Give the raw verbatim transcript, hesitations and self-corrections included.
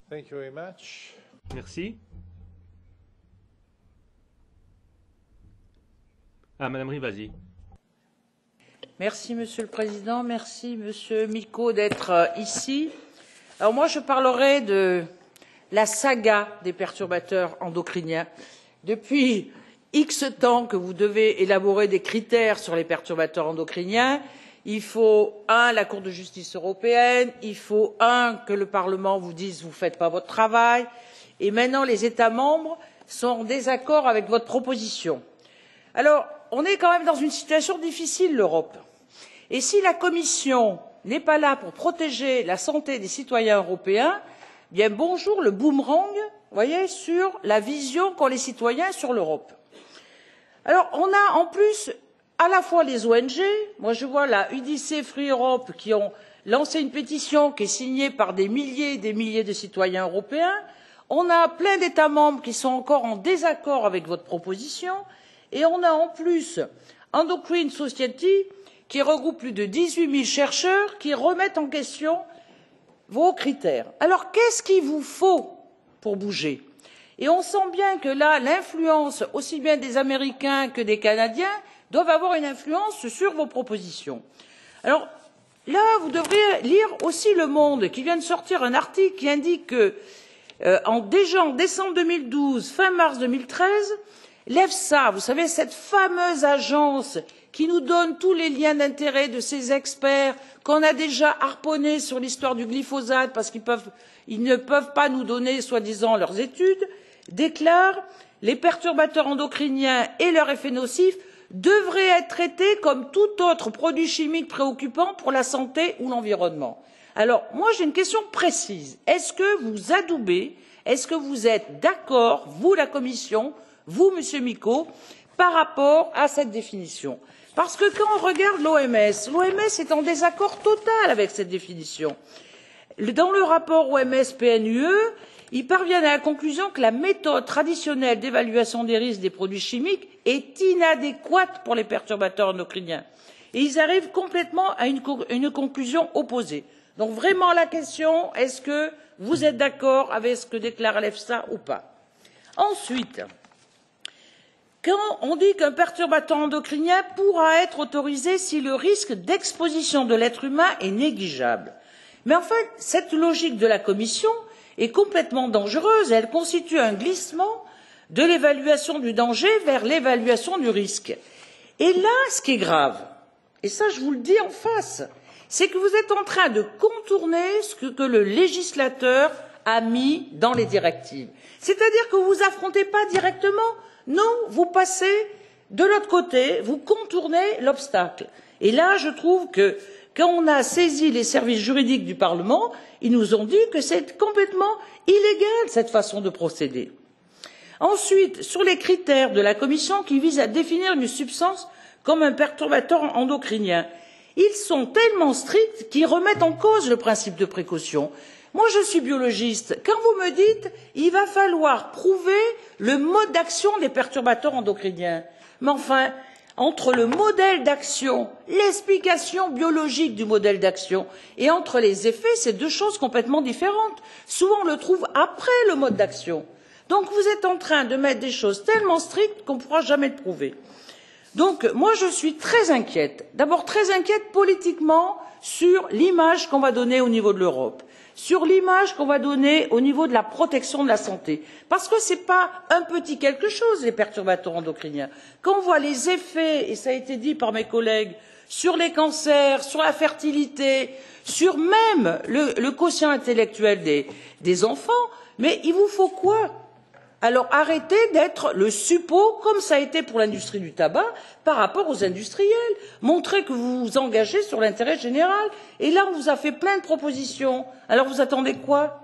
Thank you very much. Merci. Ah, Madame Rivasi. Merci, Monsieur le Président. Merci, Monsieur Micot, d'être euh, ici. Alors moi, je parlerai de la saga des perturbateurs endocriniens. Depuis X temps que vous devez élaborer des critères sur les perturbateurs endocriniens, il faut, un, la Cour de justice européenne, il faut, un, que le Parlement vous dise vous ne faites pas votre travail, et maintenant les États membres sont en désaccord avec votre proposition. Alors, on est quand même dans une situation difficile, l'Europe. Et si la Commission n'est pas là pour protéger la santé des citoyens européens, bien bonjour le boomerang, vous voyez, sur la vision qu'ont les citoyens sur l'Europe. Alors, on a en plus à la fois les O N G, moi je vois la U D C Free Europe qui ont lancé une pétition qui est signée par des milliers et des milliers de citoyens européens, on a plein d'États membres qui sont encore en désaccord avec votre proposition, et on a en plus Endocrine Society qui regroupe plus de dix-huit mille chercheurs qui remettent en question vos critères. Alors qu'est-ce qu'il vous faut pour bouger? Et on sent bien que là, l'influence aussi bien des Américains que des Canadiens doivent avoir une influence sur vos propositions. Alors là, vous devriez lire aussi Le Monde, qui vient de sortir un article qui indique que euh, en, déjà en décembre deux mille douze, fin mars deux mille treize, l'EFSA, vous savez, cette fameuse agence qui nous donne tous les liens d'intérêt de ces experts qu'on a déjà harponnés sur l'histoire du glyphosate parce qu'ils peuvent, ils ne peuvent pas nous donner soi-disant leurs études, déclare les perturbateurs endocriniens et leurs effets nocifs devraient être traités comme tout autre produit chimique préoccupant pour la santé ou l'environnement. Alors, moi j'ai une question précise. Est-ce que vous adoubez, est-ce que vous êtes d'accord, vous la Commission, vous, Monsieur Micot, par rapport à cette définition? Parce que quand on regarde l'O M S, l'O M S est en désaccord total avec cette définition. Dans le rapport O M S P N U E, ils parviennent à la conclusion que la méthode traditionnelle d'évaluation des risques des produits chimiques est inadéquate pour les perturbateurs endocriniens. Et ils arrivent complètement à une, une conclusion opposée. Donc vraiment la question, est-ce que vous êtes d'accord avec ce que déclare l'EFSA ou pas? Ensuite, quand on dit qu'un perturbateur endocrinien pourra être autorisé si le risque d'exposition de l'être humain est négligeable. Mais en fait, cette logique de la Commission est complètement dangereuse et elle constitue un glissement de l'évaluation du danger vers l'évaluation du risque. Et là, ce qui est grave, et ça je vous le dis en face, c'est que vous êtes en train de contourner ce que, que le législateur a mis dans les directives. C'est-à-dire que vous affrontez pas directement, non, vous passez de l'autre côté, vous contournez l'obstacle. Et là, je trouve que quand on a saisi les services juridiques du Parlement, ils nous ont dit que c'est complètement illégal cette façon de procéder. Ensuite, sur les critères de la Commission qui visent à définir une substance comme un perturbateur endocrinien, ils sont tellement stricts qu'ils remettent en cause le principe de précaution. Moi, je suis biologiste. Quand vous me dites il va falloir prouver le mode d'action des perturbateurs endocriniens, mais enfin, entre le modèle d'action, l'explication biologique du modèle d'action et entre les effets, c'est deux choses complètement différentes. Souvent, on le trouve après le mode d'action. Donc, vous êtes en train de mettre des choses tellement strictes qu'on ne pourra jamais le prouver. Donc, moi, je suis très inquiète. D'abord, très inquiète politiquement sur l'image qu'on va donner au niveau de l'Europe, sur l'image qu'on va donner au niveau de la protection de la santé. Parce que ce n'est pas un petit quelque chose, les perturbateurs endocriniens. Quand on voit les effets, et ça a été dit par mes collègues, sur les cancers, sur la fertilité, sur même le, le quotient intellectuel des, des enfants, mais il vous faut quoi? Alors arrêtez d'être le suppôt, comme ça a été pour l'industrie du tabac, par rapport aux industriels. Montrez que vous vous engagez sur l'intérêt général. Et là, on vous a fait plein de propositions. Alors vous attendez quoi?